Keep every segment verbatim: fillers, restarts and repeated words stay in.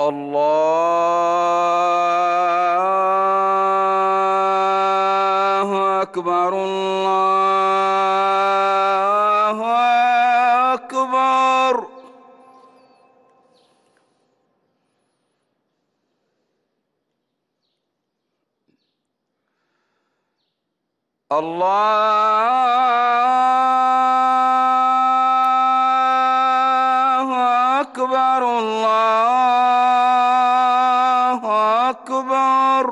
الله أكبر الله أكبر. الله أكبر الله أكبر.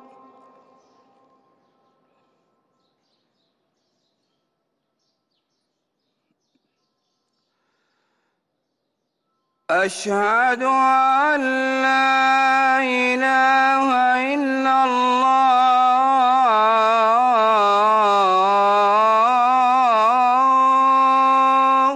أشهد أن لا إله إلا الله.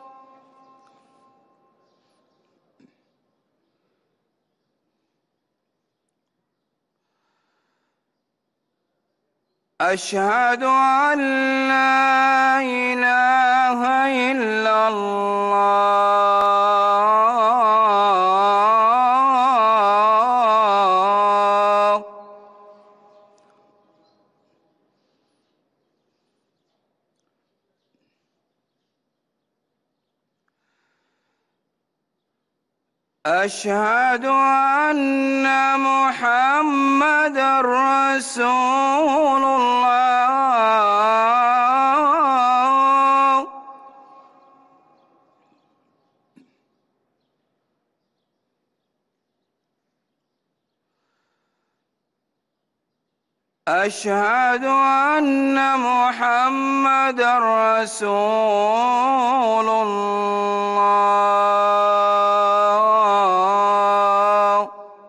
أشهد أن لا إله إلا الله. أشهد أن محمدًا رسول الله. أشهد أن محمدًا رسول الله.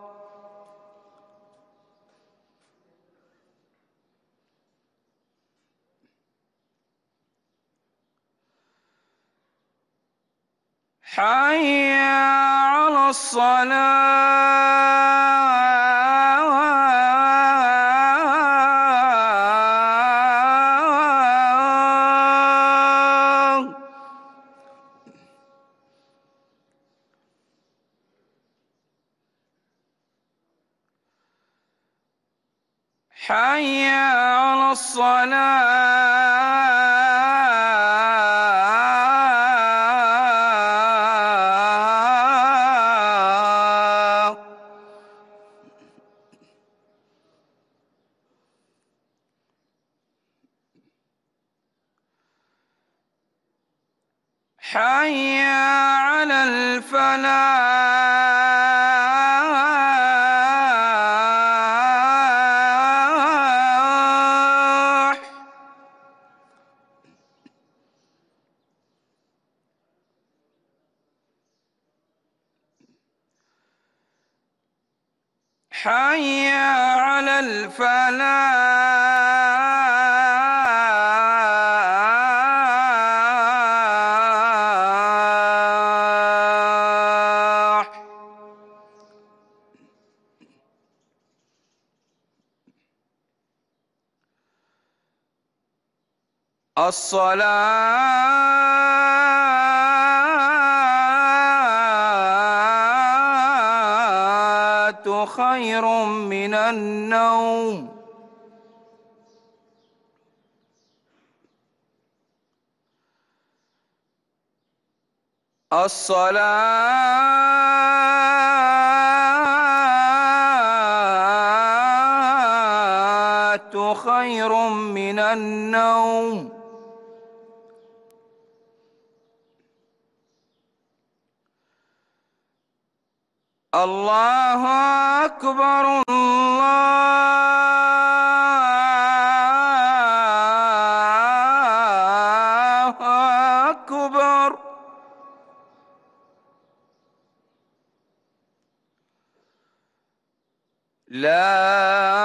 حي على الصلاة. حي على الصلاة. حي على الفلاح. حي على الفلاح. الصلاة خير من النوم. الصلاة خير من النوم. الله أكبر الله أكبر. لا